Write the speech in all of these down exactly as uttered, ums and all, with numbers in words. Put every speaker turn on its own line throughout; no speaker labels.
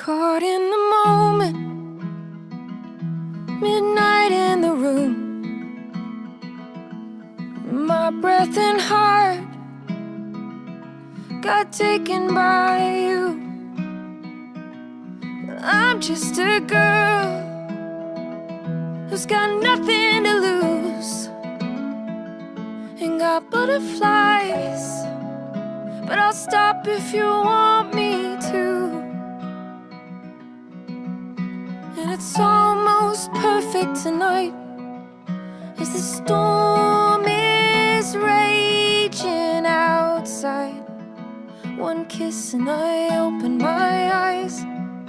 Caught in the moment, midnight in the room, my breath and heart got taken by you. I'm just a girl who's got nothing to lose and got butterflies, but I'll stop if you want me to. And it's almost perfect tonight as the storm is raging outside. One kiss and I open my eyes.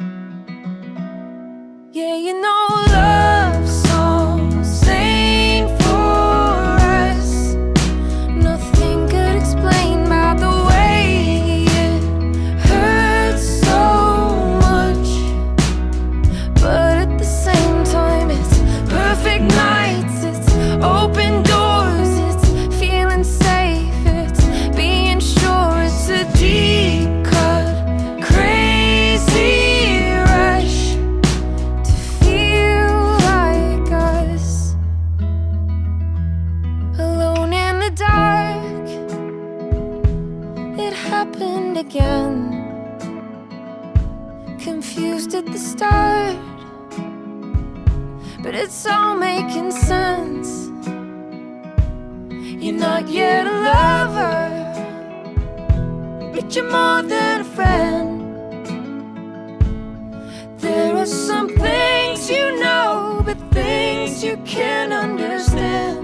Yeah, you know love songs ain't for us. Nothing could explain by the way it hurts so much, but at the same time it's perfect nights, it's open doors, it's feeling safe, it's being sure. It's a deep cut, crazy rush to feel like us. Alone in the dark, it happened again. Confused at the start, but it's all making sense. You're not yet a lover, but you're more than a friend. There are some things you know, but things you can't understand.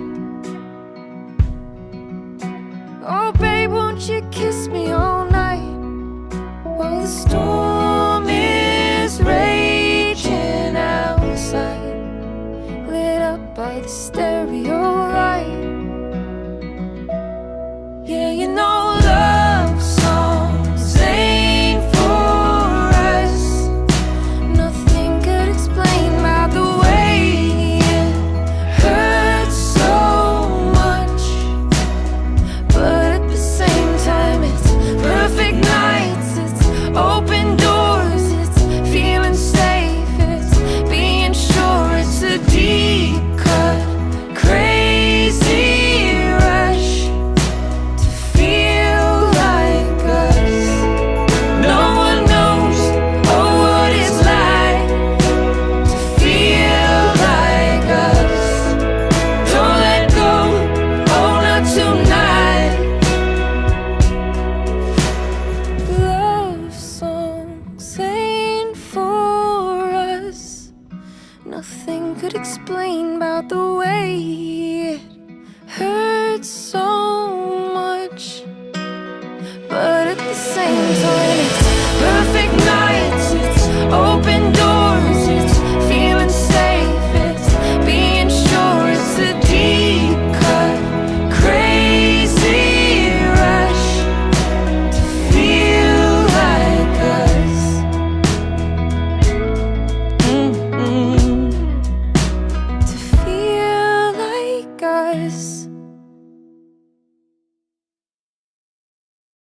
Oh babe, won't you kiss me all night while the storm is raging outside, lit up by the stereo light. Yeah, you know love songs ain't for us. Nothing could explain by the way it hurts so much, but at the same time it's perfect nights, it's open doors, it's feeling safe, it's being sure. It's a deep cut, crazy rush to feel like us. No one knows, oh, what it's like to feel like us. Don't let go, oh, not tonight. Love songs ain't for us. Nothing could explain about the way it hurts so much, but at the same time